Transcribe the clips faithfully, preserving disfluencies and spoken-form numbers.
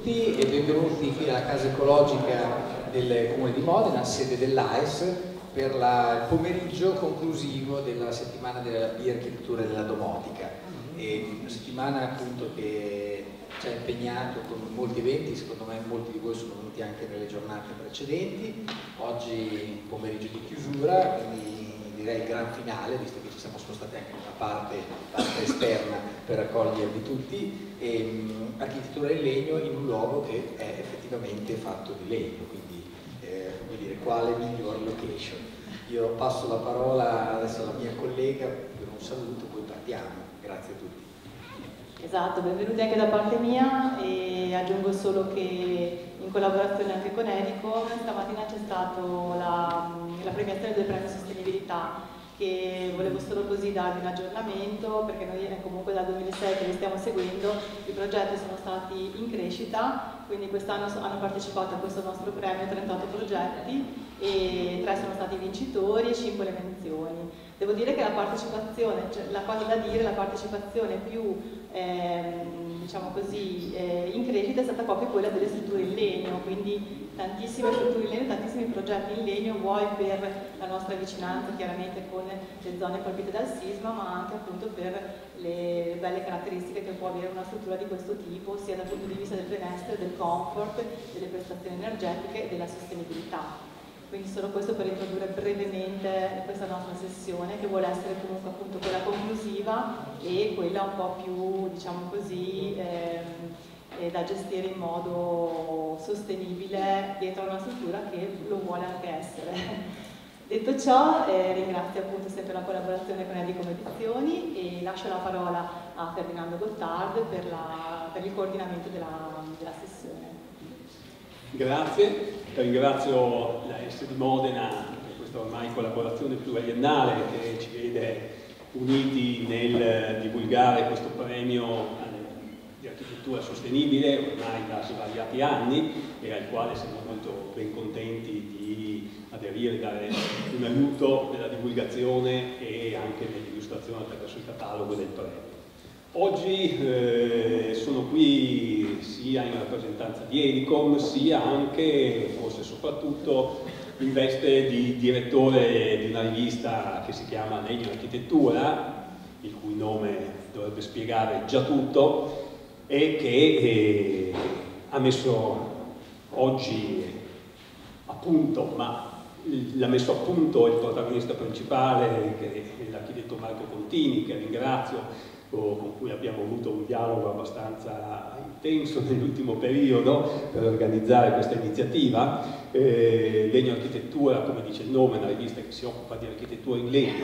tutti e benvenuti qui alla Casa Ecologica del Comune di Modena, sede dell'A E S, per la, il pomeriggio conclusivo della settimana della bioarchitettura e della domotica. E una settimana appunto che ci ha impegnato con molti eventi, secondo me molti di voi sono venuti anche nelle giornate precedenti. Oggi pomeriggio di chiusura, quindi direi gran finale, visto che ci siamo spostati anche in una parte, parte esterna per accogliervi tutti, e um, architettura in legno in un luogo che è effettivamente fatto di legno, quindi eh, come dire, quale miglior location. Io passo la parola adesso alla mia collega per un saluto, poi partiamo. Grazie a tutti. Esatto, benvenuti anche da parte mia, e aggiungo solo che in collaborazione anche con Edicom stamattina c'è stata la, la premiazione del premio sostenibilità, che volevo solo così darvi un aggiornamento, perché noi è comunque dal duemilasei che li stiamo seguendo, i progetti sono stati in crescita, quindi quest'anno hanno partecipato a questo nostro premio trentotto progetti e tre sono stati vincitori e cinque le menzioni. Devo dire che la partecipazione, cioè la cosa da dire, la partecipazione più ehm, diciamo così, eh, in crescita è stata proprio quella delle strutture in legno, quindi tantissime strutture in legno, tantissimi progetti in legno, vuoi per la nostra vicinanza chiaramente con le zone colpite dal sisma, ma anche appunto per le belle caratteristiche che può avere una struttura di questo tipo, sia dal punto di vista del benessere, del comfort, delle prestazioni energetiche e della sostenibilità. Quindi solo questo per introdurre brevemente questa nostra sessione, che vuole essere comunque appunto quella conclusiva e quella un po' più, diciamo così, ehm, eh, da gestire in modo sostenibile dietro a una struttura che lo vuole anche essere. Detto ciò, eh, ringrazio appunto sempre la collaborazione con Edicom Edizioni e lascio la parola a Ferdinando Gottard per, la, per il coordinamento della, della sessione. Grazie, ringrazio la A E S di Modena per questa ormai collaborazione pluriennale che ci vede uniti nel divulgare questo premio di architettura sostenibile ormai da svariati anni e al quale siamo molto ben contenti di aderire, dare un aiuto nella divulgazione e anche nell'illustrazione attraverso il catalogo del premio. Oggi eh, sono qui sia in rappresentanza di Edicom, sia anche, forse soprattutto, in veste di direttore di una rivista che si chiama Legno Architettura, il cui nome dovrebbe spiegare già tutto, e che eh, ha messo oggi a punto, ma l'ha messo a punto il protagonista principale, che è l'architetto Marco Contini, che ringrazio, con cui abbiamo avuto un dialogo abbastanza intenso nell'ultimo periodo per organizzare questa iniziativa. Eh, Legno Architettura, come dice il nome, è una rivista che si occupa di architettura in legno,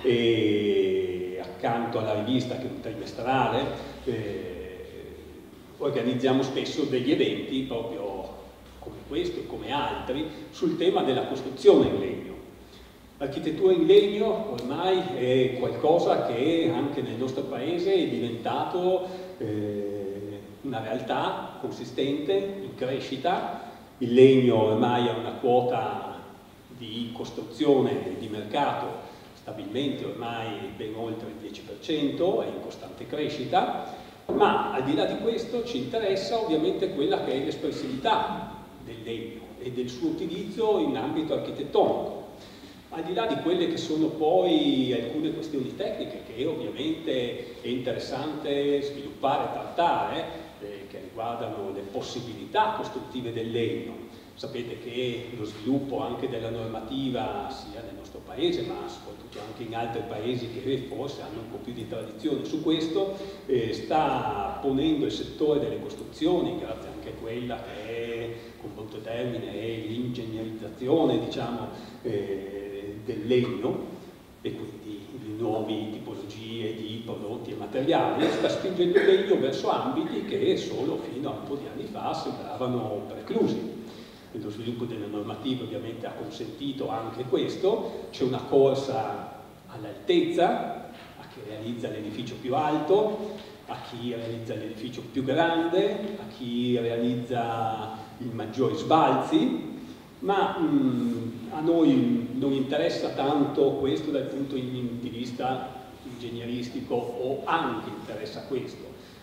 e accanto alla rivista, che è un trimestrale, eh, organizziamo spesso degli eventi proprio come questo e come altri sul tema della costruzione in legno. L'architettura in legno ormai è qualcosa che anche nel nostro paese è diventato eh, una realtà consistente, in crescita. Il legno ormai ha una quota di costruzione e di mercato stabilmente ormai ben oltre il dieci per cento, è in costante crescita, ma al di là di questo ci interessa ovviamente quella che è l'espressività del legno e del suo utilizzo in ambito architettonico. Al di là di quelle che sono poi alcune questioni tecniche che ovviamente è interessante sviluppare e trattare, eh, che riguardano le possibilità costruttive del legno. Sapete che lo sviluppo anche della normativa, sia nel nostro paese ma soprattutto anche in altri paesi che forse hanno un po' più di tradizione su questo, eh, sta ponendo il settore delle costruzioni, grazie anche a quella che è, con molto termine, è l'ingegnerizzazione, diciamo, eh, del legno, e quindi di nuove tipologie di prodotti e materiali, sta spingendo il legno verso ambiti che solo fino a un po' di anni fa sembravano preclusi. Lo sviluppo delle normative ovviamente ha consentito anche questo. C'è una corsa all'altezza, a chi realizza l'edificio più alto, a chi realizza l'edificio più grande, a chi realizza i maggiori sbalzi, ma mh, a noi non interessa tanto questo dal punto di vista ingegneristico, o anche interessa questo,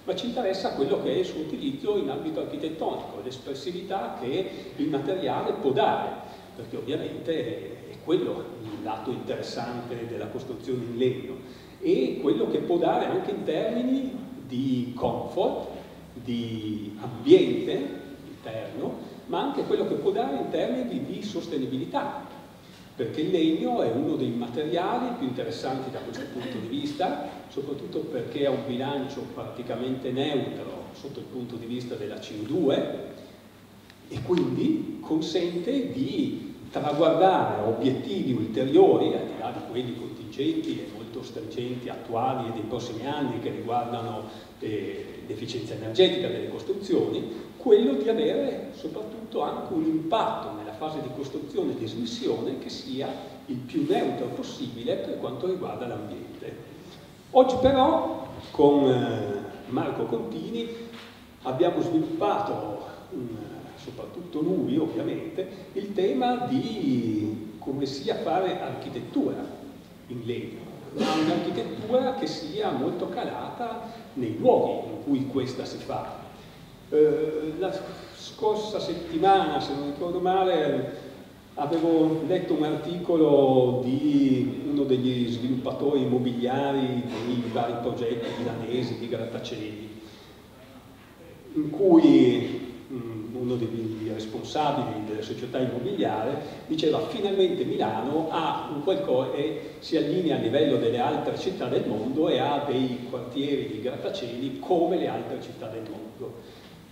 ma ci interessa quello che è il suo utilizzo in ambito architettonico, l'espressività che il materiale può dare, perché ovviamente è quello il lato interessante della costruzione in legno, e quello che può dare anche in termini di comfort, di ambiente interno, ma anche quello che può dare in termini di sostenibilità, perché il legno è uno dei materiali più interessanti da questo punto di vista, soprattutto perché ha un bilancio praticamente neutro sotto il punto di vista della C O due e quindi consente di traguardare obiettivi ulteriori, al di là di quelli contingenti e molto stringenti attuali e dei prossimi anni che riguardano eh, l'efficienza energetica delle costruzioni, quello di avere soprattutto anche un impatto nella fase di costruzione e di dismissione che sia il più neutro possibile per quanto riguarda l'ambiente. Oggi però con eh, Marco Contini abbiamo sviluppato, um, soprattutto lui ovviamente, il tema di come sia fare architettura in legno, ma un'architettura che sia molto calata nei luoghi in cui questa si fa. Eh, la scorsa settimana, se non ricordo male, avevo letto un articolo di uno degli sviluppatori immobiliari dei vari progetti milanesi di grattacieli, in cui mh, uno dei responsabili della società immobiliare diceva: finalmente Milano ha un qualcosa e si allinea a livello delle altre città del mondo e ha dei quartieri di grattacieli come le altre città del mondo.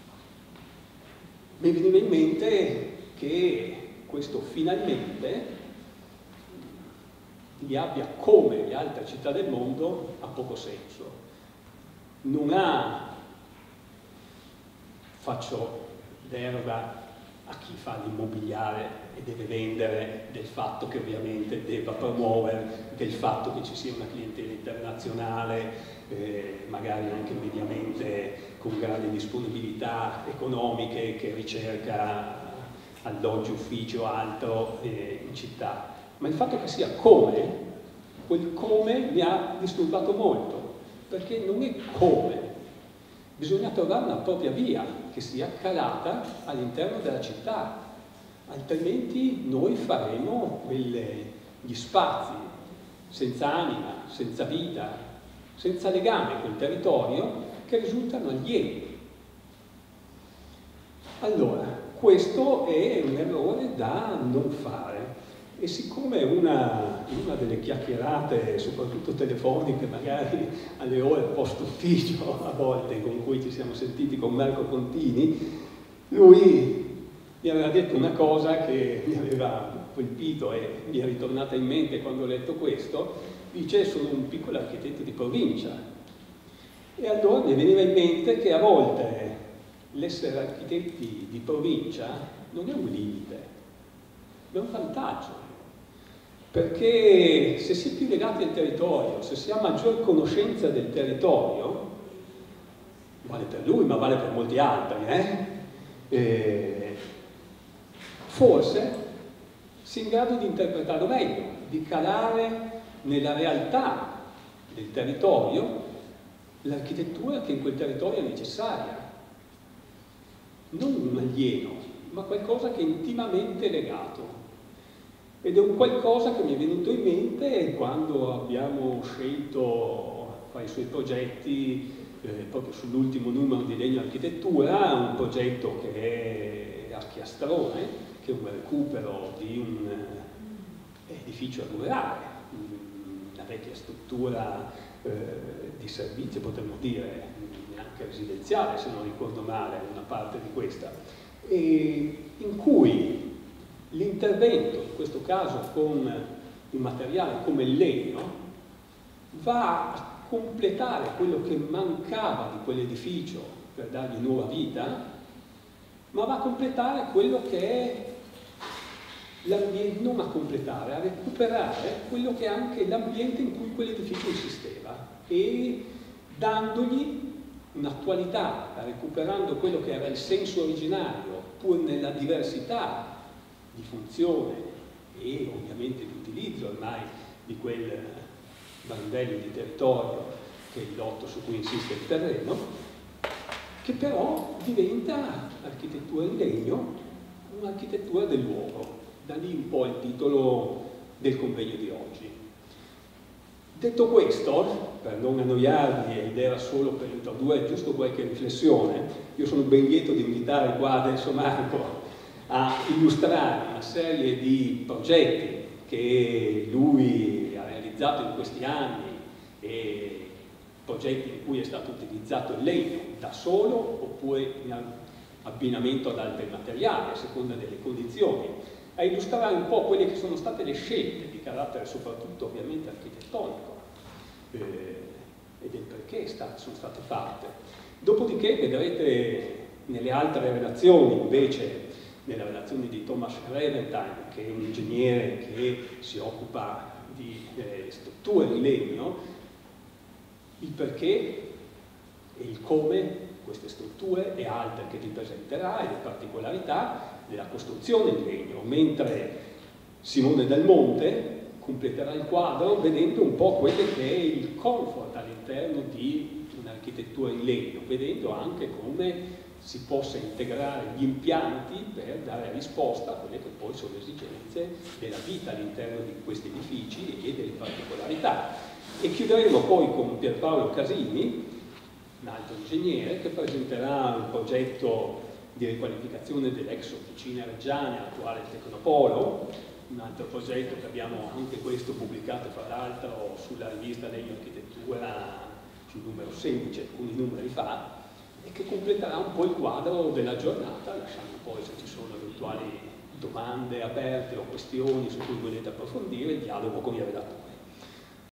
Mi veniva in mente che questo finalmente li abbia come le altre città del mondo ha poco senso. Non ha, faccio l'erba a chi fa l'immobiliare e deve vendere, del fatto che ovviamente debba promuovere, del fatto che ci sia una clientela internazionale, eh, magari anche mediamente con grandi disponibilità economiche, che ricerca alloggi, ufficio, altro eh, in città. Ma il fatto che sia come, quel come mi ha disturbato molto, perché non è come. Bisogna trovare una propria via che sia calata all'interno della città, altrimenti noi faremo quelle, gli spazi senza anima, senza vita, senza legame col territorio, che risultano alieni. Allora, questo è un errore da non fare. E siccome una, una delle chiacchierate, soprattutto telefoniche, magari alle ore post ufficio a volte, con cui ci siamo sentiti con Marco Contini, lui mi aveva detto una cosa che mi aveva colpito e mi è ritornata in mente quando ho letto questo. Dice: sono un piccolo architetto di provincia. E allora mi veniva in mente che a volte l'essere architetti di provincia non è un limite, è un vantaggio. Perché se si è più legati al territorio, se si ha maggior conoscenza del territorio, vale per lui ma vale per molti altri, eh? Eh, forse si è in grado di interpretarlo meglio, di calare nella realtà del territorio l'architettura che in quel territorio è necessaria. Non un alieno, ma qualcosa che è intimamente legato. Ed è un qualcosa che mi è venuto in mente quando abbiamo scelto fare i suoi progetti eh, proprio sull'ultimo numero di Legno Architettura, un progetto che è Archiastrone, che è un recupero di un eh, edificio rurale, una vecchia struttura eh, di servizio, potremmo dire, neanche residenziale se non ricordo male, una parte di questa, e in cui l'intervento, in questo caso con un materiale come il legno, va a completare quello che mancava di quell'edificio per dargli nuova vita, ma va a completare quello che è l'ambiente, non a completare, a recuperare quello che è anche l'ambiente in cui quell'edificio esisteva e dandogli un'attualità, recuperando quello che era il senso originario, pur nella diversità di funzione e ovviamente di utilizzo ormai di quel brandello di territorio che è il lotto su cui insiste il terreno, che però diventa architettura in legno, un'architettura del luogo. Da lì un po' il titolo del convegno di oggi. Detto questo, per non annoiarvi, ed era solo per introdurre giusto qualche riflessione, io sono ben lieto di invitare qua adesso Marco a illustrare una serie di progetti che lui ha realizzato in questi anni e progetti in cui è stato utilizzato il legno da solo oppure in abbinamento ad altri materiali a seconda delle condizioni, a illustrare un po' quelle che sono state le scelte di carattere soprattutto ovviamente architettonico eh, e del perché sta, sono state fatte. Dopodiché vedrete nelle altre relazioni, invece nella relazione di Thomas Reventine, che è un ingegnere che si occupa di eh, strutture in legno, il perché e il come queste strutture e altre che vi presenterà e le particolarità della costruzione in legno, mentre Simone Del Monte completerà il quadro vedendo un po' quello che è il comfort all'interno di un'architettura in legno, vedendo anche come si possa integrare gli impianti per dare risposta a quelle che poi sono le esigenze della vita all'interno di questi edifici e delle particolarità. E chiuderemo poi con Pierpaolo Casini, un altro ingegnere, che presenterà un progetto di riqualificazione dell'ex Officina Reggiane, attuale Tecnopolo, un altro progetto che abbiamo anche questo pubblicato fra l'altro sulla rivista Legno Architettura sul numero sedici, alcuni numeri fa, e che completerà un po' il quadro della giornata, lasciando poi, se ci sono eventuali domande aperte o questioni su cui volete approfondire, il dialogo con i relatori.